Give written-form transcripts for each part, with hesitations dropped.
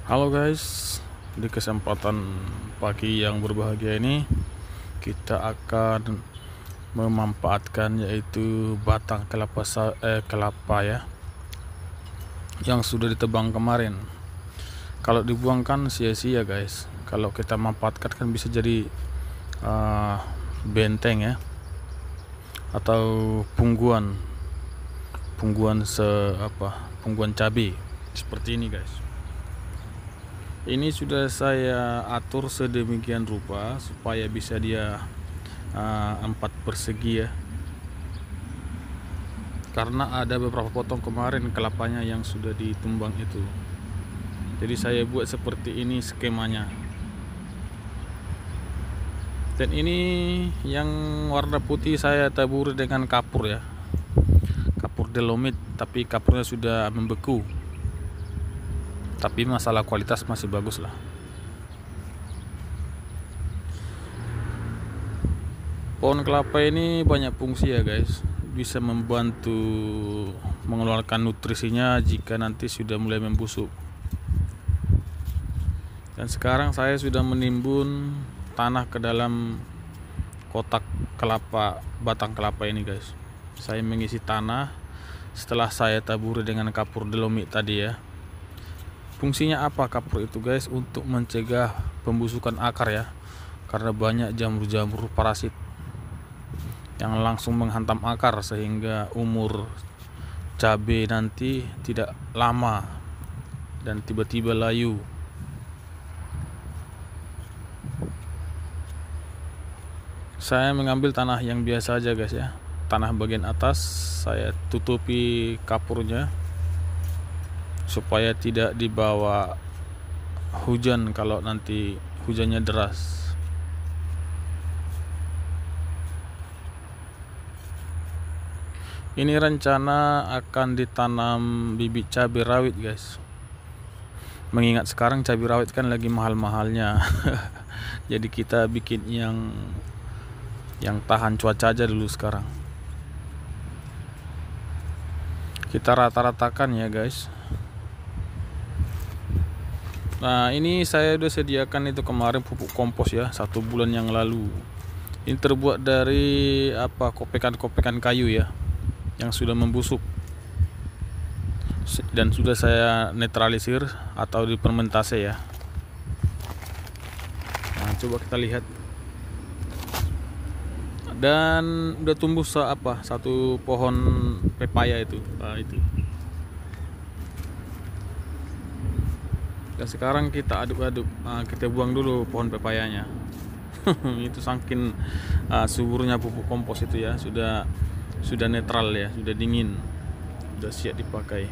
Halo guys, di kesempatan pagi yang berbahagia ini kita akan memanfaatkan yaitu batang kelapa ya yang sudah ditebang kemarin. Kalau dibuangkan sia-sia guys. Kalau kita manfaatkan kan bisa jadi benteng ya, atau pungguan cabai seperti ini guys. Ini sudah saya atur sedemikian rupa supaya bisa dia 4 persegi ya, karena ada beberapa potong kemarin kelapanya yang sudah ditumbang itu. Jadi saya buat seperti ini skemanya. Dan ini yang warna putih saya taburi dengan kapur ya, kapur Dolomit, tapi kapurnya sudah membeku. Tapi masalah kualitas masih bagus lah. Pohon kelapa ini banyak fungsi ya guys. Bisa membantu mengeluarkan nutrisinya jika nanti sudah mulai membusuk. Dan sekarang saya sudah menimbun tanah ke dalam kotak kelapa, batang kelapa ini guys. Saya mengisi tanah setelah saya taburi dengan kapur Dolomit tadi ya. Fungsinya apa kapur itu guys? Untuk mencegah pembusukan akar ya, karena banyak jamur-jamur parasit yang langsung menghantam akar sehingga umur cabai nanti tidak lama dan tiba-tiba layu. Saya mengambil tanah yang biasa aja guys ya, tanah bagian atas saya tutupi kapurnya supaya tidak dibawa hujan kalau nanti hujannya deras. Ini rencana akan ditanam bibit cabai rawit guys. Mengingat sekarang cabai rawit kan lagi mahal-mahalnya. Jadi kita bikin yang tahan cuaca aja dulu sekarang. Kita rata-ratakan ya guys. Nah ini saya udah sediakan itu kemarin pupuk kompos ya, 1 bulan yang lalu. Ini terbuat dari kopekan-kopekan kayu ya, yang sudah membusuk dan sudah saya netralisir atau difermentasi ya. Nah coba kita lihat. Dan udah tumbuh satu pohon pepaya itu. Nah, itu. Dan sekarang kita aduk-aduk. Nah, kita buang dulu pohon pepayanya. Itu saking suburnya pupuk kompos itu ya, sudah netral ya, sudah dingin, sudah siap dipakai.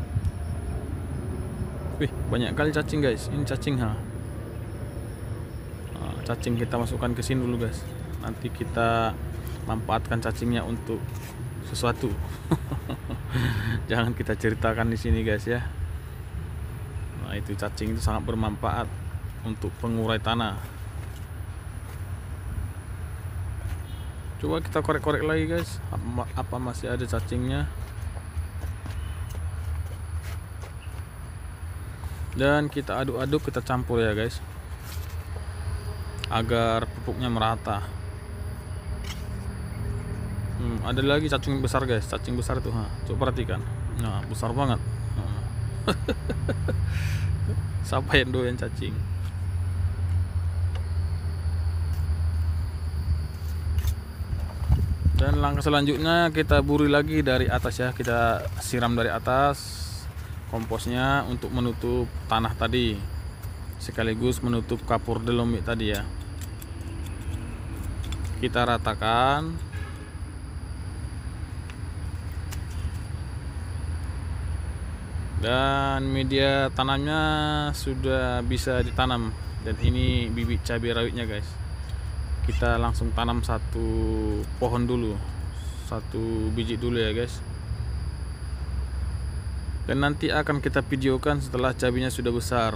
Wih, banyak kali cacing guys. Ini cacing cacing kita masukkan ke sini dulu guys. Nanti kita manfaatkan cacingnya untuk sesuatu. Jangan kita ceritakan di sini guys ya. Nah, itu cacing itu sangat bermanfaat untuk pengurai tanah. Coba kita korek-korek lagi guys, apa masih ada cacingnya. Dan kita aduk-aduk, kita campur ya guys, agar pupuknya merata. Ada lagi cacing besar guys, cacing besar tuh, coba perhatikan. Nah, besar banget. Siapa yang doyan cacing? Dan langkah selanjutnya kita buri lagi dari atas ya, kita siram dari atas komposnya untuk menutup tanah tadi, sekaligus menutup kapur Dolomit tadi ya. Kita ratakan. Dan media tanamnya sudah bisa ditanam. Dan ini bibit cabai rawitnya guys. Kita langsung tanam 1 pohon dulu, 1 biji dulu ya guys. Dan nanti akan kita videokan setelah cabainya sudah besar.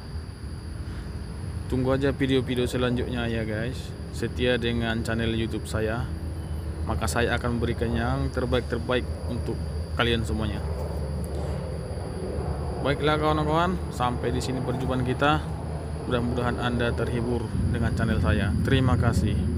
Tunggu aja video-video selanjutnya ya guys. Setia dengan channel YouTube saya, maka saya akan memberikan yang terbaik-terbaik untuk kalian semuanya. Baiklah kawan-kawan, sampai di sini perjumpaan kita. Mudah-mudahan Anda terhibur dengan channel saya. Terima kasih.